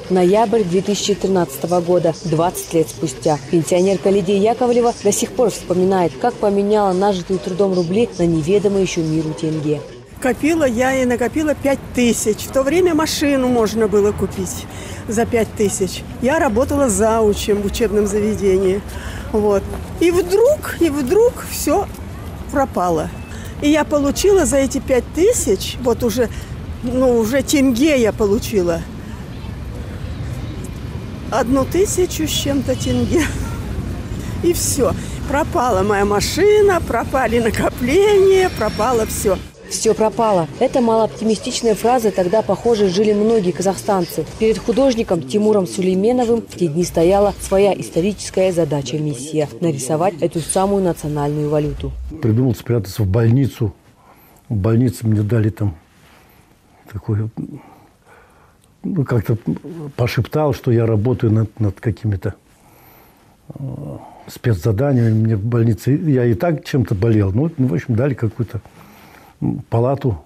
Ноябрь 2013 года, 20 лет спустя. Пенсионерка Лидия Яковлева до сих пор вспоминает, как поменяла нажитые трудом рубли на неведомый еще миру тенге. Копила я и накопила 5000. В то время машину можно было купить за 5000. Я работала заучем в учебном заведении. Вот. И вдруг все пропало. И я получила за эти 5000, вот уже тенге я получила. 1000 с чем-то тенге. И все. Пропала моя машина, пропали накопления, пропало все. Все пропало. Это малооптимистичная фраза, тогда, похоже, жили многие казахстанцы. Перед художником Тимуром Сулейменовым в те дни стояла своя историческая задача-миссия – нарисовать эту самую национальную валюту. Придумал спрятаться в больницу. В больнице мне дали там такой, как-то пошептал, что я работаю над какими-то спецзаданиями. Мне в больнице, я и так чем-то болел. В общем, дали какую-то палату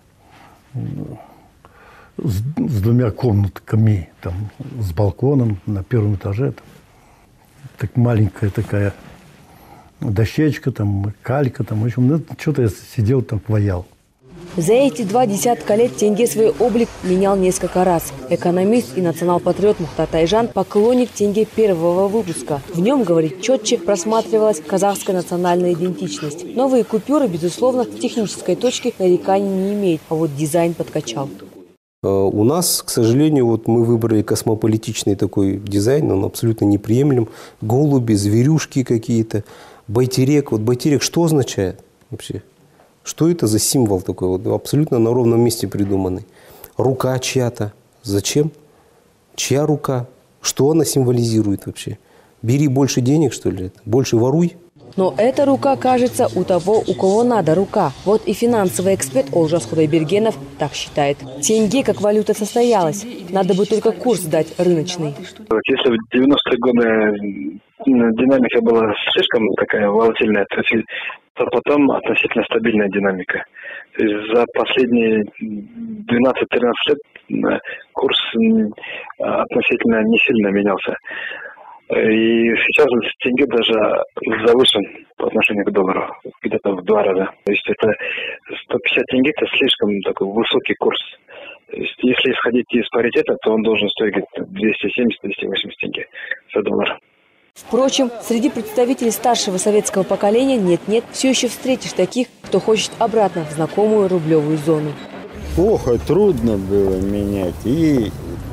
с 2 комнатками, там, с балконом на первом этаже. Там, так маленькая такая дощечка, там, калька. Там, в общем, что-то я сидел там, ваял. За эти 20 лет тенге свой облик менял несколько раз. Экономист и национал-патриот Мухтар Тайжан – поклонник тенге первого выпуска. В нем, говорит, четче просматривалась казахская национальная идентичность. Новые купюры, безусловно, с технической точки нареканий не имеют, а вот дизайн подкачал. У нас, к сожалению, мы выбрали космополитичный такой дизайн, он абсолютно неприемлем. Голуби, зверюшки какие-то, байтерек. Байтерек что означает вообще? Что это за символ такой, абсолютно на ровном месте придуманный? Рука чья-то. Зачем? Чья рука? Что она символизирует вообще? Бери больше денег, что ли? Больше воруй? Но эта рука, кажется, у того, у кого надо рука. Вот и финансовый эксперт Олжас Худайбергенов так считает. Тенге как валюта состоялась. Надо бы только курс дать рыночный. Если в 90-е годы динамика была слишком такая волатильная, то потом относительно стабильная динамика. То есть за последние 12-13 лет курс относительно не сильно менялся. И сейчас тенге даже завышен по отношению к доллару, где-то в 2 раза. То есть это 150 тенге – это слишком такой высокий курс. То есть если исходить из паритета, то он должен стоить где-то 270-280 тенге за доллар. Впрочем, среди представителей старшего советского поколения нет-нет, все еще встретишь таких, кто хочет обратно в знакомую рублевую зону. Плохо, трудно было менять. И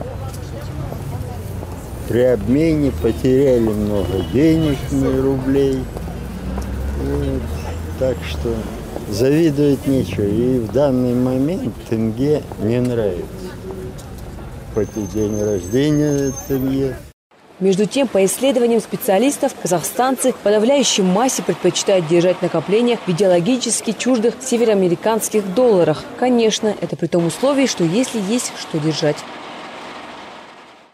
при обмене потеряли много денег, рублей. Так что завидовать нечего. И в данный момент тенге не нравится. Хоть и день рождения тенге. Между тем, по исследованиям специалистов, казахстанцы в подавляющей массе предпочитают держать накопления в идеологически чуждых североамериканских долларах. Конечно, это при том условии, что если есть что держать.